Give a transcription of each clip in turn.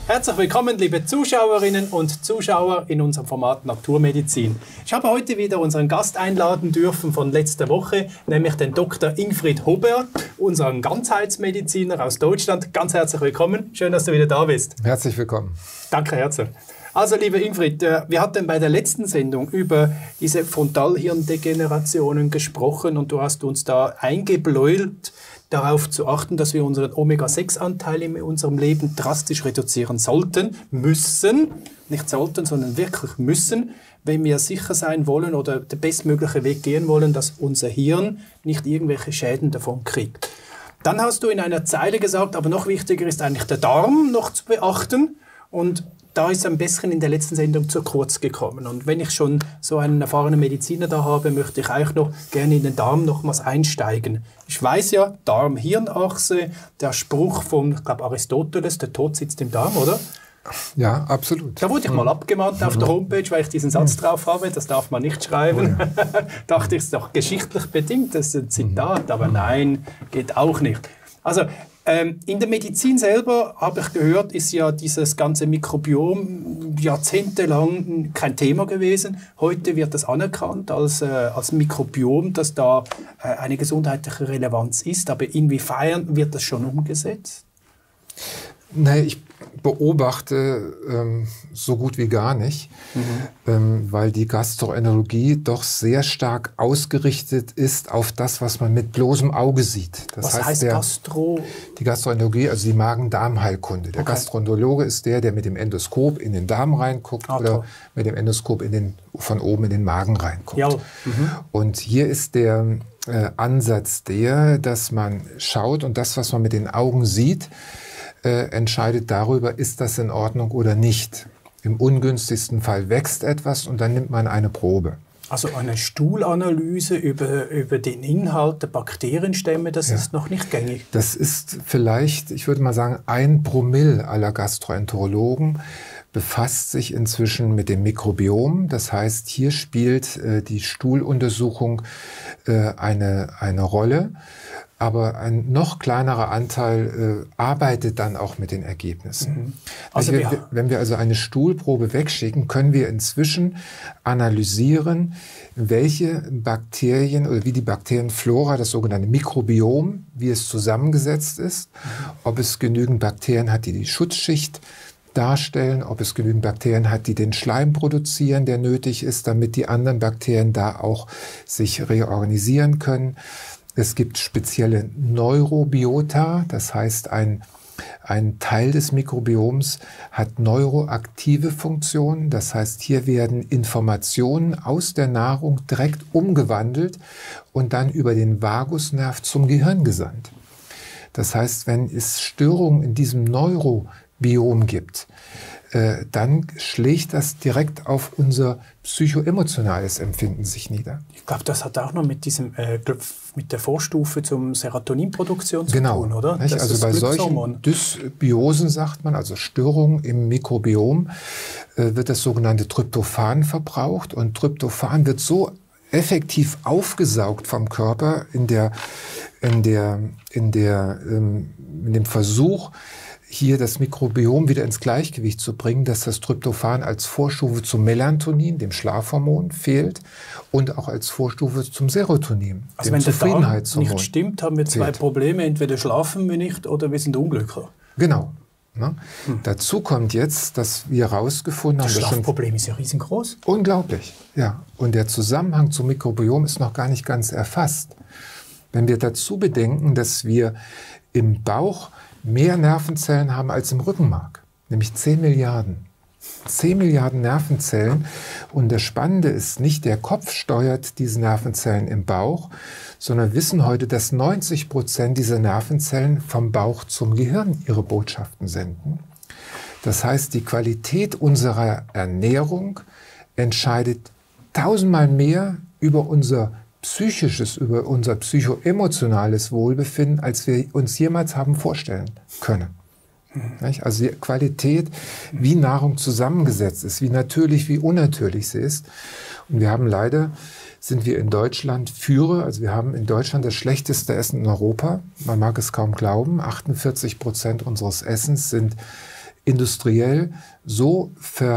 Herzlich willkommen, liebe Zuschauerinnen und Zuschauer in unserem Format Naturmedizin. Ich habe heute wieder unseren Gast einladen dürfen von letzter Woche, nämlich den Dr. Ingfried Hobert, unseren Ganzheitsmediziner aus Deutschland. Ganz herzlich willkommen. Schön, dass du wieder da bist. Herzlich willkommen. Danke, herzlich. Also, lieber Ingfried, wir hatten bei der letzten Sendung über diese Frontalhirndegenerationen gesprochen und du hast uns da eingebläut, darauf zu achten, dass wir unseren Omega-6-Anteil in unserem Leben drastisch reduzieren sollten, müssen, nicht sollten, sondern wirklich müssen, wenn wir sicher sein wollen oder der bestmögliche Weg gehen wollen, dass unser Hirn nicht irgendwelche Schäden davon kriegt. Dann hast du in einer Zeile gesagt, aber noch wichtiger ist eigentlich der Darm noch zu beachten, und da ist ein bisschen in der letzten Sendung zu kurz gekommen. Und wenn ich schon so einen erfahrenen Mediziner da habe, möchte ich auch noch gerne in den Darm nochmals einsteigen. Ich weiß ja, Darm-Hirn-Achse, der Spruch von, ich glaube, Aristoteles, der Tod sitzt im Darm, oder? Ja, absolut. Da wurde ich mal abgemahnt auf der Homepage, weil ich diesen Satz drauf habe, das darf man nicht schreiben. Dachte ich, es ist doch geschichtlich bedingt, das ist ein Zitat, aber nein, geht auch nicht. Also, in der Medizin selber, habe ich gehört, ist ja dieses ganze Mikrobiom jahrzehntelang kein Thema gewesen. Heute wird das anerkannt als Mikrobiom, dass da eine gesundheitliche Relevanz ist. Aber inwiefern wird das schon umgesetzt? Nee, ich beobachte so gut wie gar nicht, weil die Gastroenterologie doch sehr stark ausgerichtet ist auf das, was man mit bloßem Auge sieht. Das heißt die Gastroenterologie, also die Magen-Darm-Heilkunde. Der Gastroenterologe ist der mit dem Endoskop in den Darm reinguckt oder mit dem Endoskop von oben in den Magen reinguckt. Ja. Und hier ist der Ansatz dass man schaut und das, was man mit den Augen sieht, entscheidet darüber, ist das in Ordnung oder nicht. Im ungünstigsten Fall wächst etwas und dann nimmt man eine Probe. Also eine Stuhlanalyse über den Inhalt der Bakterienstämme, das ist noch nicht gängig. Das ist vielleicht, ich würde mal sagen, 1% aller Gastroenterologen befasst sich inzwischen mit dem Mikrobiom. Das heißt, hier spielt die Stuhluntersuchung eine Rolle. Aber ein noch kleinerer Anteil arbeitet dann auch mit den Ergebnissen. Also wenn wir also eine Stuhlprobe wegschicken, können wir inzwischen analysieren, welche Bakterien oder wie die Bakterienflora, das sogenannte Mikrobiom, wie es zusammengesetzt ist, ob es genügend Bakterien hat, die die Schutzschicht darstellen, ob es genügend Bakterien hat, die den Schleim produzieren, der nötig ist, damit die anderen Bakterien da auch sich reorganisieren können. Es gibt spezielle Neurobiota, das heißt, ein Teil des Mikrobioms hat neuroaktive Funktionen. Das heißt, hier werden Informationen aus der Nahrung direkt umgewandelt und dann über den Vagusnerv zum Gehirn gesandt. Das heißt, wenn es Störungen in diesem Neurobiom gibt, dann schlägt das direkt auf unser psychoemotionales Empfinden sich nieder. Ich glaube, das hat auch noch mit der Vorstufe zum Serotoninproduktion zu tun, oder? Nicht? Also bei solchen Dysbiosen, sagt man, also Störungen im Mikrobiom, wird das sogenannte Tryptophan verbraucht. Und Tryptophan wird so effektiv aufgesaugt vom Körper in dem Versuch, hier das Mikrobiom wieder ins Gleichgewicht zu bringen, dass das Tryptophan als Vorstufe zum Melatonin, dem Schlafhormon, fehlt und auch als Vorstufe zum Serotonin, also dem Zufriedenheitshormon. Wenn der Darm nicht stimmt, haben wir zwei Probleme. Entweder schlafen wir nicht oder wir sind unglücklich. Genau. Ne? Dazu kommt jetzt, dass wir herausgefunden haben... Das Schlafproblem ist ja riesengroß. Unglaublich, ja. Und der Zusammenhang zum Mikrobiom ist noch gar nicht ganz erfasst. Wenn wir dazu bedenken, dass wir im Bauch mehr Nervenzellen haben als im Rückenmark, nämlich 10 Milliarden. 10 Milliarden Nervenzellen. Und das Spannende ist, nicht der Kopf steuert diese Nervenzellen im Bauch, sondern wir wissen heute, dass 90% dieser Nervenzellen vom Bauch zum Gehirn ihre Botschaften senden. Das heißt, die Qualität unserer Ernährung entscheidet 1000-mal mehr über unser psychisches, über unser psychoemotionales Wohlbefinden, als wir uns jemals haben vorstellen können. Also die Qualität, wie Nahrung zusammengesetzt ist, wie natürlich, wie unnatürlich sie ist. Und wir haben leider, sind wir in Deutschland Führer, also wir haben in Deutschland das schlechteste Essen in Europa. Man mag es kaum glauben, 48% unseres Essens sind industriell so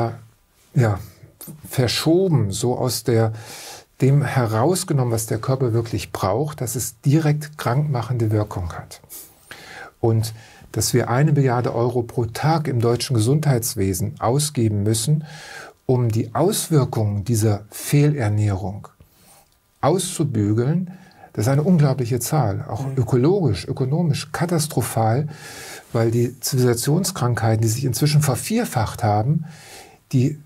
verschoben, so aus dem herausgenommen, was der Körper wirklich braucht, dass es direkt krankmachende Wirkung hat. Und dass wir 1 Milliarde Euro pro Tag im deutschen Gesundheitswesen ausgeben müssen, um die Auswirkungen dieser Fehlernährung auszubügeln, das ist eine unglaubliche Zahl, auch ökologisch, ökonomisch katastrophal, weil die Zivilisationskrankheiten, die sich inzwischen vervierfacht haben, die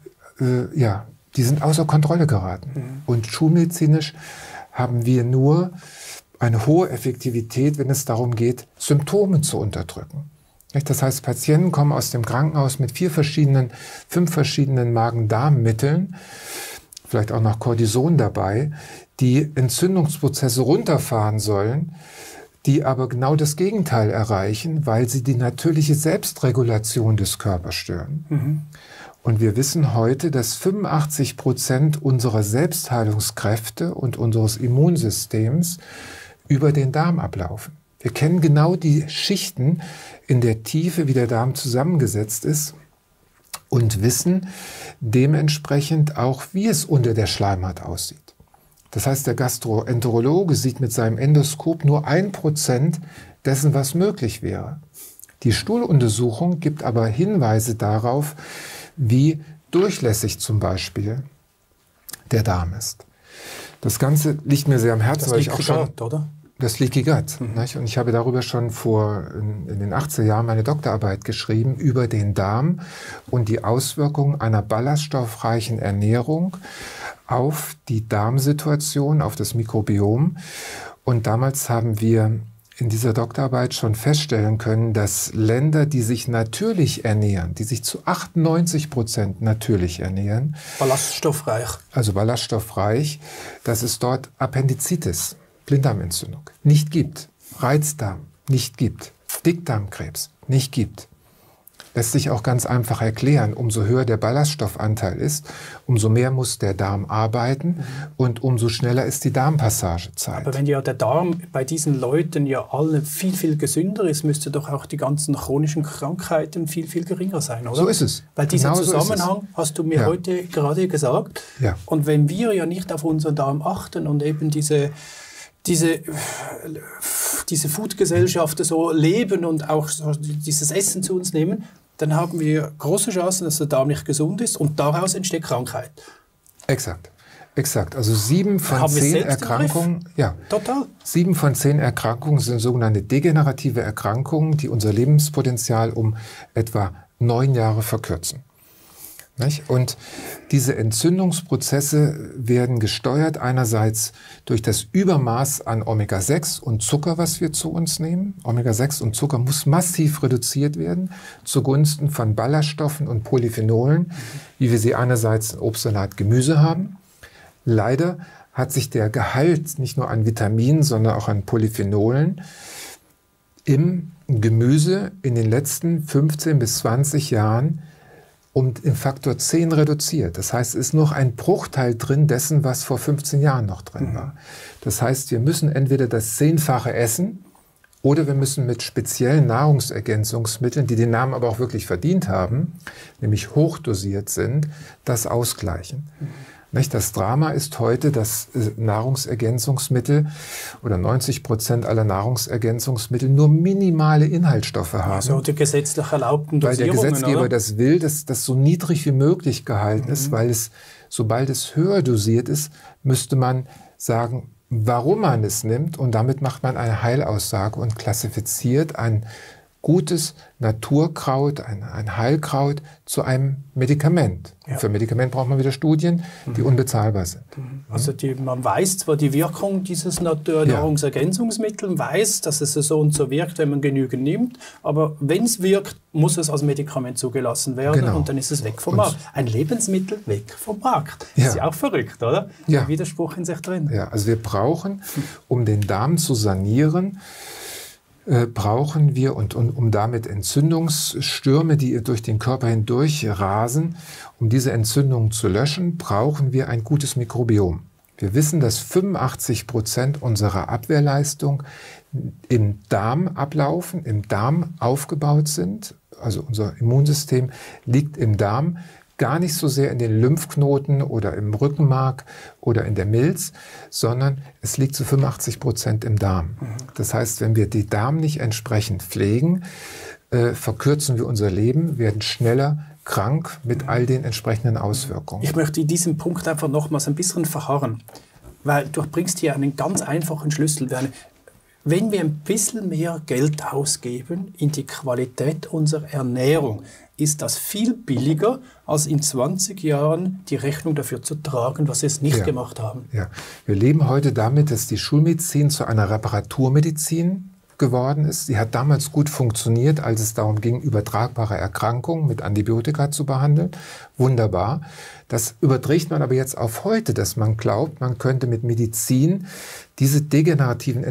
sind außer Kontrolle geraten. Und schulmedizinisch haben wir nur eine hohe Effektivität, wenn es darum geht, Symptome zu unterdrücken. Das heißt, Patienten kommen aus dem Krankenhaus mit 5 verschiedenen Magen-Darm-Mitteln, vielleicht auch noch Cortison dabei, die Entzündungsprozesse runterfahren sollen, die aber genau das Gegenteil erreichen, weil sie die natürliche Selbstregulation des Körpers stören. Und wir wissen heute, dass 85% unserer Selbstheilungskräfte und unseres Immunsystems über den Darm ablaufen. Wir kennen genau die Schichten in der Tiefe, wie der Darm zusammengesetzt ist und wissen dementsprechend auch, wie es unter der Schleimhaut aussieht. Das heißt, der Gastroenterologe sieht mit seinem Endoskop nur 1% dessen, was möglich wäre. Die Stuhluntersuchung gibt aber Hinweise darauf, wie durchlässig zum Beispiel der Darm ist. Das Ganze liegt mir sehr am Herzen, weil ich auch schon... oder? Das Leaky Gut. Nicht? Und ich habe darüber schon in den 80er Jahren meine Doktorarbeit geschrieben über den Darm und die Auswirkungen einer ballaststoffreichen Ernährung auf die Darmsituation, auf das Mikrobiom. Und damals haben wir in dieser Doktorarbeit schon feststellen können, dass Länder, die sich natürlich ernähren, die sich zu 98% natürlich ernähren, ballaststoffreich, also ballaststoffreich, dass es dort Appendizitis, Blinddarmentzündung, nicht gibt, Reizdarm nicht gibt, Dickdarmkrebs nicht gibt. Lässt sich auch ganz einfach erklären. Umso höher der Ballaststoffanteil ist, umso mehr muss der Darm arbeiten und umso schneller ist die Darmpassagezeit. Aber wenn ja der Darm bei diesen Leuten ja alle viel, viel gesünder ist, müsste doch auch die ganzen chronischen Krankheiten viel, viel geringer sein, oder? So ist es. Weil dieser Genau Zusammenhang so hast du mir heute gerade gesagt. Ja. Und wenn wir ja nicht auf unseren Darm achten und eben diese Food-Gesellschaften so leben und auch so dieses Essen zu uns nehmen, dann haben wir große Chancen, dass der Darm nicht gesund ist und daraus entsteht Krankheit. Exakt. Also 7 von 10 Erkrankungen, Total. 7 von 10 Erkrankungen sind sogenannte degenerative Erkrankungen, die unser Lebenspotenzial um etwa 9 Jahre verkürzen. Nicht? Und diese Entzündungsprozesse werden gesteuert einerseits durch das Übermaß an Omega-6 und Zucker, was wir zu uns nehmen. Omega-6 und Zucker muss massiv reduziert werden zugunsten von Ballaststoffen und Polyphenolen, wie wir sie einerseits in Obst, Salat, Gemüse haben. Leider hat sich der Gehalt nicht nur an Vitaminen, sondern auch an Polyphenolen im Gemüse in den letzten 15 bis 20 Jahren um den Faktor 10 reduziert. Das heißt, es ist noch ein Bruchteil drin dessen, was vor 15 Jahren noch drin war. Das heißt, wir müssen entweder das 10-fache essen oder wir müssen mit speziellen Nahrungsergänzungsmitteln, die den Namen aber auch wirklich verdient haben, nämlich hochdosiert sind, das ausgleichen. Das Drama ist heute, dass Nahrungsergänzungsmittel oder 90% aller Nahrungsergänzungsmittel nur minimale Inhaltsstoffe haben. Also die gesetzlich erlaubten Dosierungen, weil der Gesetzgeber oder? Das will, dass das so niedrig wie möglich gehalten ist, weil es, sobald es höher dosiert ist, müsste man sagen, warum man es nimmt, und damit macht man eine Heilaussage und klassifiziert ein gutes Naturkraut, ein Heilkraut zu einem Medikament. Ja. Für Medikament braucht man wieder Studien, die unbezahlbar sind. Also man weiß zwar die Wirkung dieses Nahrungsergänzungsmittels, weiß, dass es so und so wirkt, wenn man genügend nimmt, aber wenn es wirkt, muss es als Medikament zugelassen werden und dann ist es weg vom Markt. Ein Lebensmittel weg vom Markt. Das ist ja auch verrückt, oder? Ja. Ein Widerspruch in sich drin. Ja, also wir brauchen, um den Darm zu sanieren, brauchen wir, und um damit Entzündungsstürme, die durch den Körper hindurch rasen, um diese Entzündungen zu löschen, brauchen wir ein gutes Mikrobiom. Wir wissen, dass 85% unserer Abwehrleistung im Darm ablaufen, im Darm aufgebaut sind, also unser Immunsystem, liegt im Darm, gar nicht so sehr in den Lymphknoten oder im Rückenmark oder in der Milz, sondern es liegt zu 85% im Darm. Das heißt, wenn wir den Darm nicht entsprechend pflegen, verkürzen wir unser Leben, werden schneller krank mit all den entsprechenden Auswirkungen. Ich möchte in diesem Punkt einfach nochmals ein bisschen verharren, weil du bringst hier einen ganz einfachen Schlüssel. Wenn wir ein bisschen mehr Geld ausgeben in die Qualität unserer Ernährung, ist das viel billiger, als in 20 Jahren die Rechnung dafür zu tragen, was wir es nicht gemacht haben. Ja. Wir leben heute damit, dass die Schulmedizin zu einer Reparaturmedizin geworden ist. Sie hat damals gut funktioniert, als es darum ging, übertragbare Erkrankungen mit Antibiotika zu behandeln. Wunderbar. Das überträgt man aber jetzt auf heute, dass man glaubt, man könnte mit Medizin diese degenerativen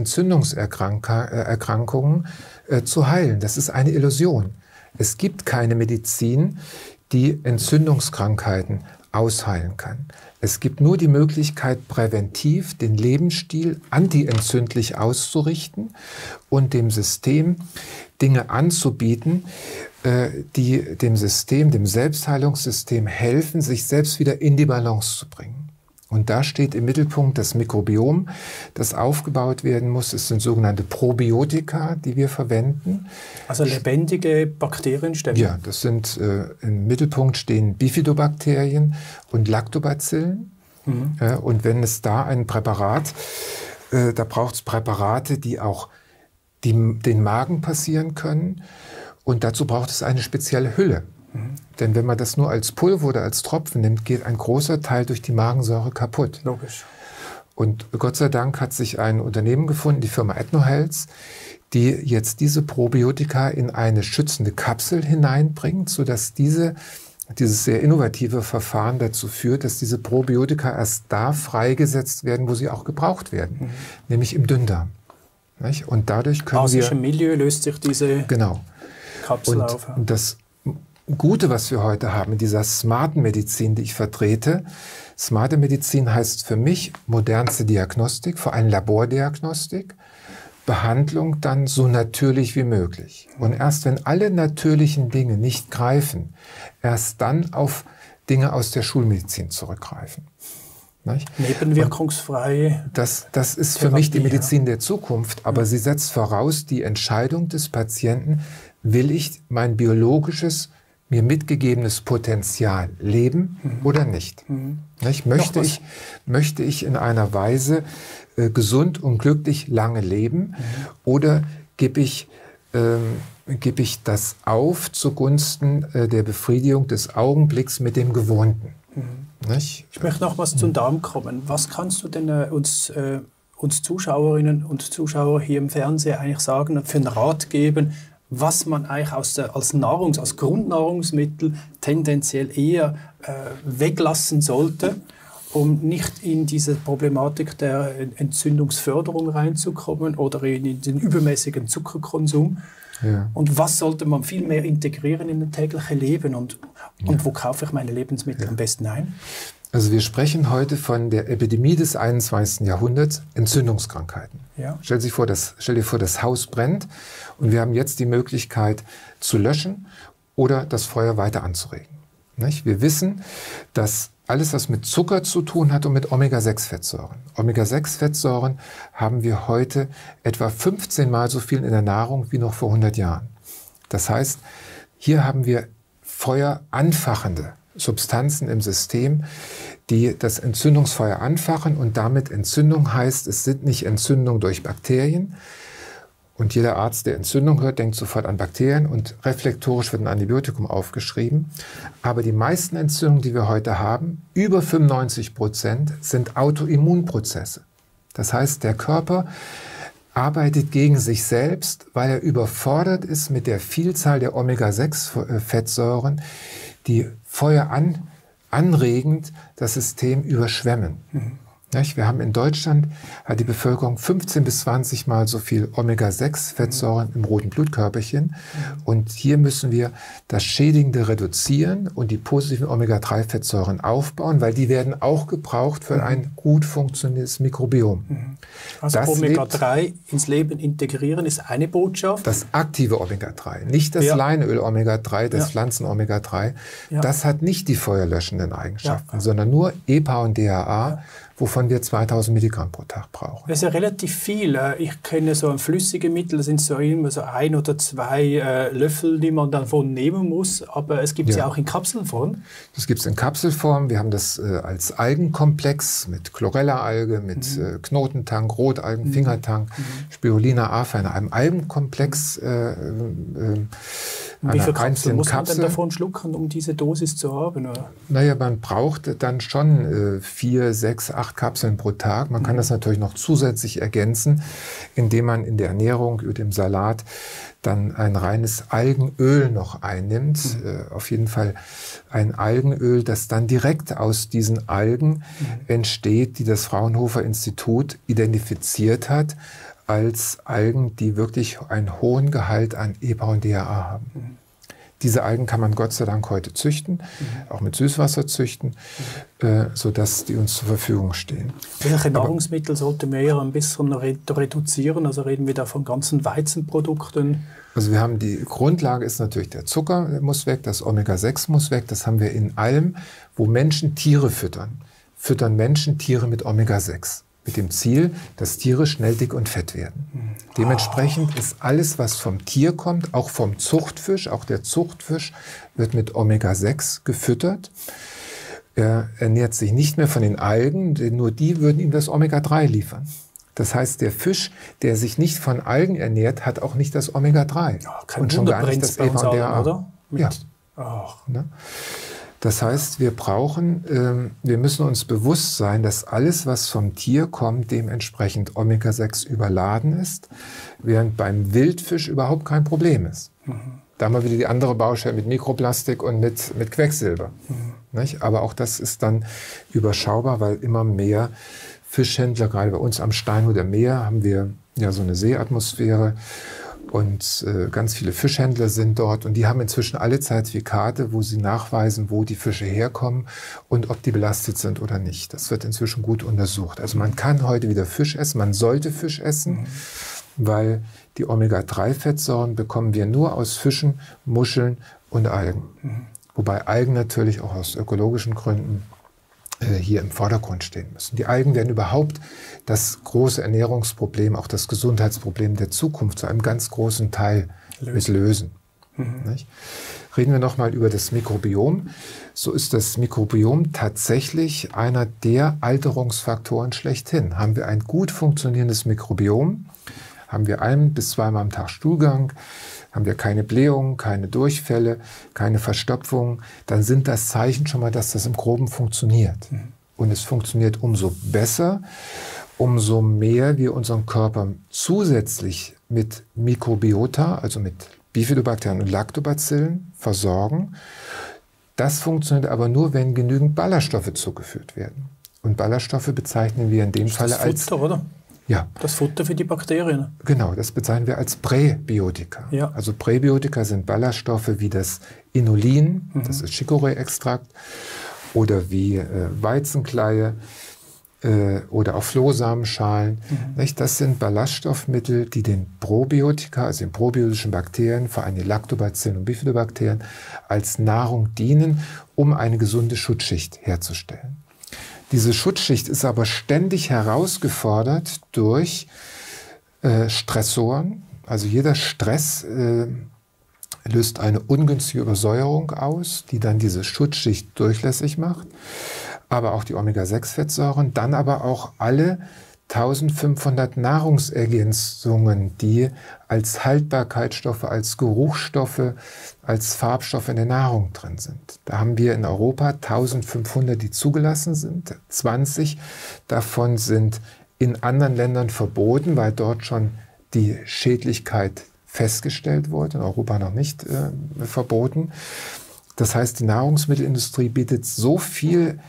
Entzündungserkrankungen zu heilen. Das ist eine Illusion. Es gibt keine Medizin, die Entzündungskrankheiten ausheilen kann. Es gibt nur die Möglichkeit, präventiv den Lebensstil antientzündlich auszurichten und dem System Dinge anzubieten, die dem Selbstheilungssystem helfen, sich selbst wieder in die Balance zu bringen. Und da steht im Mittelpunkt das Mikrobiom, das aufgebaut werden muss. Es sind sogenannte Probiotika, die wir verwenden. Also lebendige Bakterienstämme? Ja, das sind, im Mittelpunkt stehen Bifidobakterien und Lactobacillen. Und wenn es da ein Präparat, da braucht es Präparate, die auch den Magen passieren können. Und dazu braucht es eine spezielle Hülle. Denn wenn man das nur als Pulver oder als Tropfen nimmt, geht ein großer Teil durch die Magensäure kaputt. Logisch. Und Gott sei Dank hat sich ein Unternehmen gefunden, die Firma Ethnohealth, die jetzt diese Probiotika in eine schützende Kapsel hineinbringt, sodass dieses sehr innovative Verfahren dazu führt, dass diese Probiotika erst da freigesetzt werden, wo sie auch gebraucht werden, nämlich im Dünndarm. Nicht? Und dadurch können wir... Aus Milieu löst sich diese Kapsel auf. Und das Gute, was wir heute haben in dieser smarten Medizin, die ich vertrete, smarte Medizin heißt für mich modernste Diagnostik, vor allem Labordiagnostik, Behandlung dann so natürlich wie möglich. Und erst wenn alle natürlichen Dinge nicht greifen, erst dann auf Dinge aus der Schulmedizin zurückgreifen. Nicht? Nebenwirkungsfrei. Das ist für mich die Medizin der Zukunft, aber sie setzt voraus die Entscheidung des Patienten, will ich mein biologisches, mir mitgegebenes Potenzial leben oder nicht? Nicht? Möchte ich in einer Weise gesund und glücklich lange leben oder gebe ich das auf zugunsten der Befriedigung des Augenblicks mit dem Gewohnten? Nicht? Ich möchte noch was zum Darm kommen. Was kannst du denn uns Zuschauerinnen und Zuschauer hier im Fernsehen eigentlich sagen und für einen Rat geben, was man eigentlich als Grundnahrungsmittel tendenziell eher weglassen sollte, um nicht in diese Problematik der Entzündungsförderung reinzukommen oder in den übermäßigen Zuckerkonsum? Ja. Und was sollte man viel mehr integrieren in das tägliche Leben und wo kaufe ich meine Lebensmittel am besten ein? Also wir sprechen heute von der Epidemie des 21. Jahrhunderts, Entzündungskrankheiten. Ja. Stell dir vor, das Haus brennt und wir haben jetzt die Möglichkeit zu löschen oder das Feuer weiter anzuregen. Nicht? Wir wissen, dass alles, was mit Zucker zu tun hat und mit Omega-6-Fettsäuren. Omega-6-Fettsäuren haben wir heute etwa 15 Mal so viel in der Nahrung wie noch vor 100 Jahren. Das heißt, hier haben wir feueranfachende Substanzen im System, die das Entzündungsfeuer anfachen und damit Entzündung heißt, es sind nicht Entzündungen durch Bakterien und jeder Arzt, der Entzündung hört, denkt sofort an Bakterien und reflektorisch wird ein Antibiotikum aufgeschrieben. Aber die meisten Entzündungen, die wir heute haben, über 95%, sind Autoimmunprozesse. Das heißt, der Körper arbeitet gegen sich selbst, weil er überfordert ist mit der Vielzahl der Omega-6-Fettsäuren, die Feuer anregend das System überschwemmen. Nicht? Wir haben in Deutschland, hat die Bevölkerung 15 bis 20 Mal so viel Omega-6-Fettsäuren im roten Blutkörperchen. Und hier müssen wir das Schädigende reduzieren und die positiven Omega-3-Fettsäuren aufbauen, weil die werden auch gebraucht für ein gut funktionierendes Mikrobiom. Also Omega-3 ins Leben integrieren ist eine Botschaft. Das aktive Omega-3, nicht das Leinöl Omega-3, das Pflanzen Omega-3. Das hat nicht die feuerlöschenden Eigenschaften, sondern nur EPA und DHA, wovon wir 2000 Milligramm pro Tag brauchen. Das ist ja relativ viel. Ich kenne so ein flüssige Mittel, das sind so immer so 1 oder 2 Löffel, die man davon nehmen muss. Aber es gibt es ja auch in Kapselform. Das gibt es in Kapselform. Wir haben das als Algenkomplex mit Chlorella-Alge, mit Knotentank, Rotalgen, Fingertank, Spirulina, Afer in einem Algenkomplex. Wie viele Kapseln muss man denn davon schlucken, um diese Dosis zu haben? Oder? Naja, man braucht dann schon 4, 6, 8 Kapseln pro Tag. Man kann das natürlich noch zusätzlich ergänzen, indem man in der Ernährung über dem Salat dann ein reines Algenöl noch einnimmt. Auf jeden Fall ein Algenöl, das dann direkt aus diesen Algen entsteht, die das Fraunhofer Institut identifiziert hat als Algen, die wirklich einen hohen Gehalt an EPA und DHA haben. Diese Algen kann man Gott sei Dank heute züchten, auch mit Süßwasser züchten, sodass die uns zur Verfügung stehen. Welche Nahrungsmittel sollten wir eher ein bisschen reduzieren? Also reden wir da von ganzen Weizenprodukten? Also wir haben die Grundlage ist natürlich der Zucker, der muss weg, das Omega-6 muss weg. Das haben wir in allem, wo Menschen Tiere füttern. Füttern Menschen Tiere mit Omega-6. Mit dem Ziel, dass Tiere schnell dick und fett werden. Dementsprechend ist alles, was vom Tier kommt, auch vom Zuchtfisch, auch der Zuchtfisch wird mit Omega-6 gefüttert. Er ernährt sich nicht mehr von den Algen, denn nur die würden ihm das Omega-3 liefern. Das heißt, der Fisch, der sich nicht von Algen ernährt, hat auch nicht das Omega-3. Und schon gar nicht das EPA und DHA. Oder? Ja. Ne? Das heißt, wir müssen uns bewusst sein, dass alles, was vom Tier kommt, dementsprechend Omega-6 überladen ist, während beim Wildfisch überhaupt kein Problem ist. Da haben wir wieder die andere Baustelle mit Mikroplastik und mit Quecksilber. Nicht? Aber auch das ist dann überschaubar, weil immer mehr Fischhändler, gerade bei uns am Steinhuder Meer, haben wir ja so eine Seeatmosphäre. Und ganz viele Fischhändler sind dort und die haben inzwischen alle Zertifikate, wo sie nachweisen, wo die Fische herkommen und ob die belastet sind oder nicht. Das wird inzwischen gut untersucht. Also man kann heute wieder Fisch essen, man sollte Fisch essen, weil die Omega-3-Fettsäuren bekommen wir nur aus Fischen, Muscheln und Algen. Wobei Algen natürlich auch aus ökologischen Gründen hier im Vordergrund stehen müssen. Die Algen werden überhaupt das große Ernährungsproblem, auch das Gesundheitsproblem der Zukunft zu einem ganz großen Teil mit lösen. Nicht? Reden wir nochmal über das Mikrobiom. So ist das Mikrobiom tatsächlich einer der Alterungsfaktoren schlechthin. Haben wir ein gut funktionierendes Mikrobiom, haben wir 1- bis 2-mal am Tag Stuhlgang, haben wir keine Blähungen, keine Durchfälle, keine Verstopfung, dann sind das Zeichen schon mal, dass das im Groben funktioniert. Und es funktioniert umso besser, umso mehr wir unseren Körper zusätzlich mit Mikrobiota, also mit Bifidobakterien und Lactobacillen versorgen. Das funktioniert aber nur, wenn genügend Ballaststoffe zugeführt werden. Und Ballaststoffe bezeichnen wir in dem Falle als... Futter, oder? Ja. Das Futter für die Bakterien. Genau, das bezeichnen wir als Präbiotika. Ja. Also Präbiotika sind Ballaststoffe wie das Inulin, das ist Chicorée-Extrakt, oder wie Weizenkleie oder auch Flohsamenschalen. Das sind Ballaststoffmittel, die den Probiotika, also den probiotischen Bakterien, vor allem die Lactobacillen und Bifidobakterien, als Nahrung dienen, um eine gesunde Schutzschicht herzustellen. Diese Schutzschicht ist aber ständig herausgefordert durch Stressoren. Also jeder Stress löst eine ungünstige Übersäuerung aus, die dann diese Schutzschicht durchlässig macht. Aber auch die Omega-6-Fettsäuren, dann aber auch alle 1500 Nahrungsergänzungen, die als Haltbarkeitsstoffe, als Geruchsstoffe, als Farbstoffe in der Nahrung drin sind. Da haben wir in Europa 1500, die zugelassen sind. 20 davon sind in anderen Ländern verboten, weil dort schon die Schädlichkeit festgestellt wurde, in Europa noch nicht verboten. Das heißt, die Nahrungsmittelindustrie bietet so viel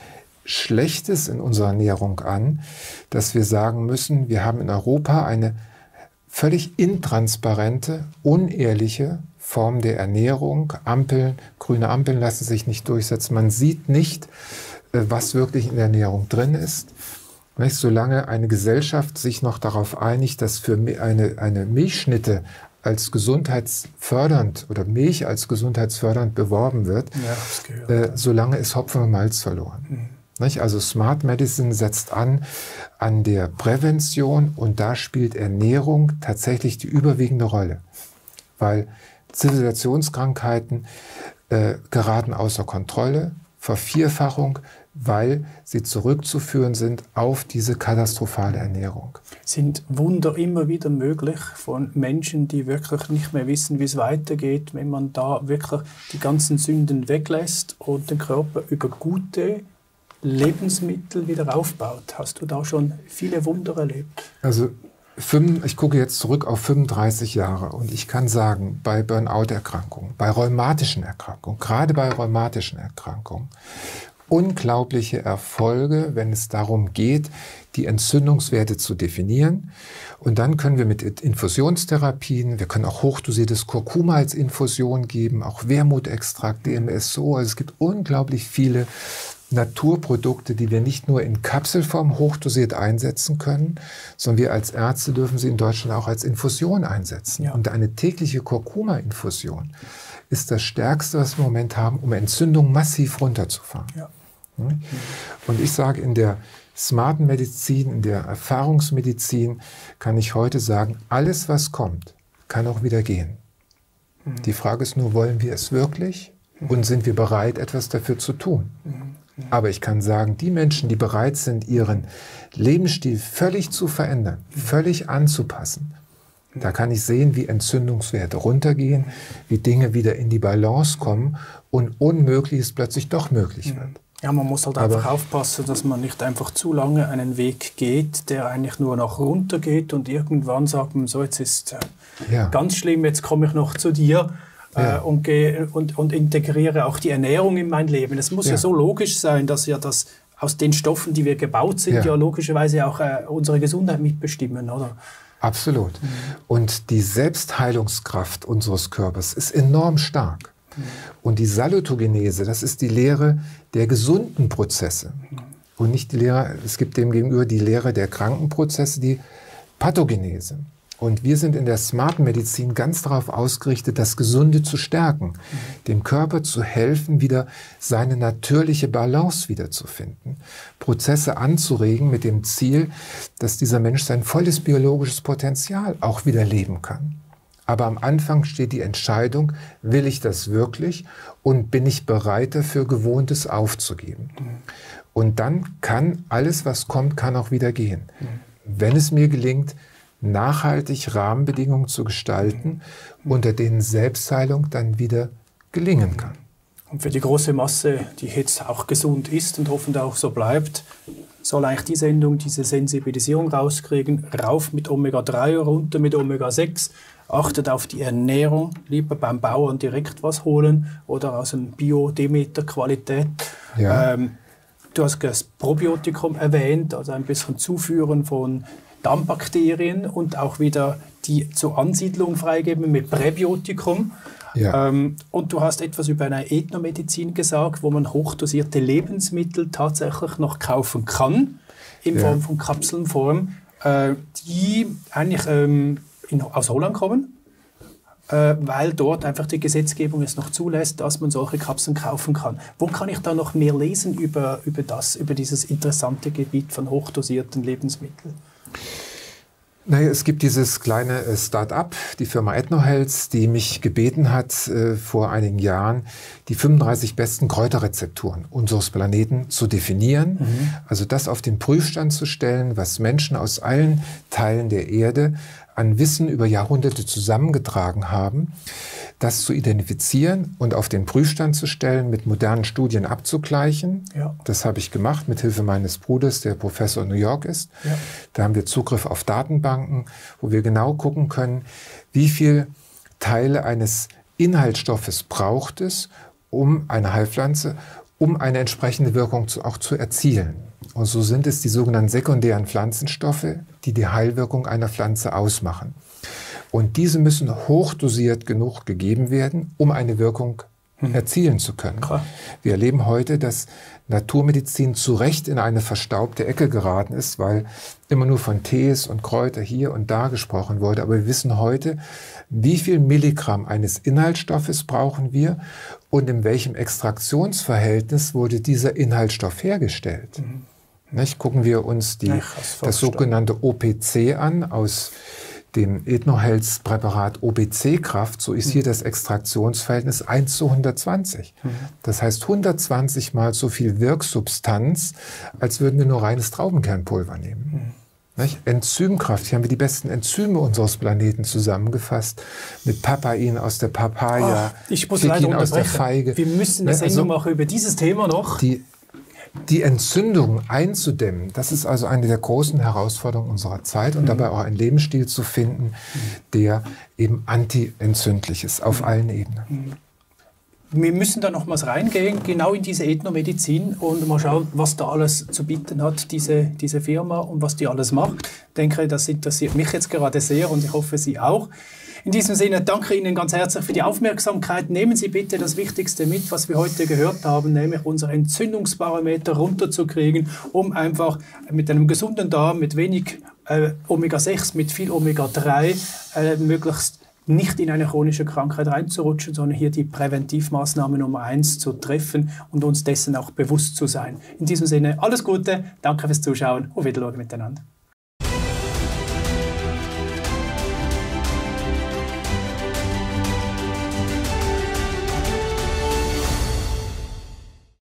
Schlechtes in unserer Ernährung an, dass wir sagen müssen, wir haben in Europa eine völlig intransparente, unehrliche Form der Ernährung. Ampeln, grüne Ampeln lassen sich nicht durchsetzen. Man sieht nicht, was wirklich in der Ernährung drin ist. Nicht? Solange eine Gesellschaft sich noch darauf einigt, dass für eine Milchschnitte als gesundheitsfördernd oder Milch als gesundheitsfördernd beworben wird, solange ist Hopfen und Malz verloren. Nicht? Also Smart Medicine setzt an der Prävention, und da spielt Ernährung tatsächlich die überwiegende Rolle, weil Zivilisationskrankheiten geraten außer Kontrolle, Vervierfachung, weil sie zurückzuführen sind auf diese katastrophale Ernährung. Sind Wunder immer wieder möglich von Menschen, die wirklich nicht mehr wissen, wie es weitergeht, wenn man da wirklich die ganzen Sünden weglässt und den Körper über gute Lebensmittel wieder aufbaut? Hast du da schon viele Wunder erlebt? Also ich gucke jetzt zurück auf 35 Jahre und ich kann sagen, bei Burnout-Erkrankungen, bei rheumatischen Erkrankungen, gerade bei rheumatischen Erkrankungen, unglaubliche Erfolge, wenn es darum geht, die Entzündungswerte zu definieren. Und dann können wir mit Infusionstherapien, wir können auch hochdosiertes Kurkuma als Infusion geben, auch Wermutextrakt, DMSO. Also es gibt unglaublich viele Naturprodukte, die wir nicht nur in Kapselform hochdosiert einsetzen können, sondern wir als Ärzte dürfen sie in Deutschland auch als Infusion einsetzen. Ja. Und eine tägliche Kurkuma-Infusion ist das Stärkste, was wir im Moment haben, um Entzündungen massiv runterzufahren. Ja. Und ich sage, in der smarten Medizin, in der Erfahrungsmedizin kann ich heute sagen, alles, was kommt, kann auch wieder gehen. Die Frage ist nur, wollen wir es wirklich und sind wir bereit, etwas dafür zu tun? Aber ich kann sagen, die Menschen, die bereit sind, ihren Lebensstil völlig zu verändern, völlig anzupassen, da kann ich sehen, wie Entzündungswerte runtergehen, wie Dinge wieder in die Balance kommen und Unmögliches plötzlich doch möglich wird. Ja, man muss halt einfach aufpassen, dass man nicht einfach zu lange einen Weg geht, der eigentlich nur nach runter geht und irgendwann sagt man, so jetzt ist ganz schlimm, jetzt komme ich noch zu dir. Und integriere auch die Ernährung in mein Leben. Es muss ja so logisch sein, dass das aus den Stoffen, die wir gebaut sind, ja logischerweise auch unsere Gesundheit mitbestimmen, oder? Absolut. Und die Selbstheilungskraft unseres Körpers ist enorm stark. Und die Salutogenese, das ist die Lehre der gesunden Prozesse. Und nicht die Lehre, es gibt dem gegenüber die Lehre der kranken Prozesse, die Pathogenese. Und wir sind in der smarten Medizin ganz darauf ausgerichtet, das Gesunde zu stärken, dem Körper zu helfen, wieder seine natürliche Balance wiederzufinden, Prozesse anzuregen mit dem Ziel, dass dieser Mensch sein volles biologisches Potenzial auch wieder leben kann. Aber am Anfang steht die Entscheidung, will ich das wirklich und bin ich bereit dafür, Gewohntes aufzugeben. Und dann kann alles, was kommt, kann auch wieder gehen. Wenn es mir gelingt, nachhaltig Rahmenbedingungen zu gestalten, unter denen Selbstheilung dann wieder gelingen kann. Und für die große Masse, die jetzt auch gesund ist und hoffentlich auch so bleibt, soll eigentlich die Sendung diese Sensibilisierung rauskriegen, rauf mit Omega-3, runter mit Omega-6, achtet auf die Ernährung, lieber beim Bauern direkt was holen oder aus einem Bio-Demeter-Qualität. Ja. Du hast das Probiotikum erwähnt, also ein bisschen Zuführen von Darmbakterien und auch wieder die zur Ansiedlung freigeben mit Präbiotikum. Ja. Und du hast etwas über eine Ethnomedizin gesagt, wo man hochdosierte Lebensmittel tatsächlich noch kaufen kann, in Form von Kapselnform, die eigentlich aus Holland kommen, weil dort einfach die Gesetzgebung es noch zulässt, dass man solche Kapseln kaufen kann. Wo kann ich da noch mehr lesen über dieses interessante Gebiet von hochdosierten Lebensmitteln? Naja, es gibt dieses kleine Start-up, die Firma EthnoHealth, die mich gebeten hat, vor einigen Jahren die 35 besten Kräuterrezepturen unseres Planeten zu definieren. Also das auf den Prüfstand zu stellen, was Menschen aus allen Teilen der Erde an Wissen über Jahrhunderte zusammengetragen haben, das zu identifizieren und auf den Prüfstand zu stellen, mit modernen Studien abzugleichen. Ja. Das habe ich gemacht mit Hilfe meines Bruders, der Professor in New York ist. Ja. Da haben wir Zugriff auf Datenbanken, wo wir genau gucken können, wie viel Teile eines Inhaltsstoffes braucht es, um eine Heilpflanze, um eine entsprechende Wirkung auch zu erzielen. Und so sind es die sogenannten sekundären Pflanzenstoffe, die die Heilwirkung einer Pflanze ausmachen. Und diese müssen hochdosiert genug gegeben werden, um eine Wirkung erzielen zu können. Klar. Wir erleben heute, dass Naturmedizin zu Recht in eine verstaubte Ecke geraten ist, weil immer nur von Tees und Kräuter hier und da gesprochen wurde. Aber wir wissen heute, wie viel Milligramm eines Inhaltsstoffes brauchen wir und in welchem Extraktionsverhältnis wurde dieser Inhaltsstoff hergestellt. Nicht? Gucken wir uns das sogenannte OPC an aus dem Ethnohealth-Präparat OBC-Kraft, so ist hier das Extraktionsverhältnis 1:120. Das heißt 120 mal so viel Wirksubstanz, als würden wir nur reines Traubenkernpulver nehmen. Enzymkraft, hier haben wir die besten Enzyme unseres Planeten zusammengefasst, mit Papain aus der Papaya, Ficin aus der Feige. Wir müssen eine Sendung machen über dieses Thema noch. Die Entzündung einzudämmen, das ist also eine der großen Herausforderungen unserer Zeit und dabei auch einen Lebensstil zu finden, der eben anti-entzündlich ist, auf allen Ebenen. Wir müssen da nochmals reingehen, genau in diese Ethnomedizin und mal schauen, was da alles zu bieten hat, diese Firma und was die alles macht. Ich denke, das interessiert mich jetzt gerade sehr und ich hoffe, Sie auch. In diesem Sinne danke Ihnen ganz herzlich für die Aufmerksamkeit. Nehmen Sie bitte das Wichtigste mit, was wir heute gehört haben, nämlich unser Entzündungsparameter runterzukriegen, um einfach mit einem gesunden Darm, mit wenig Omega-6, mit viel Omega-3 möglichst nicht in eine chronische Krankheit reinzurutschen, sondern hier die Präventivmaßnahme Nummer 1 zu treffen und uns dessen auch bewusst zu sein. In diesem Sinne alles Gute, danke fürs Zuschauen, auf Wiedersehen miteinander.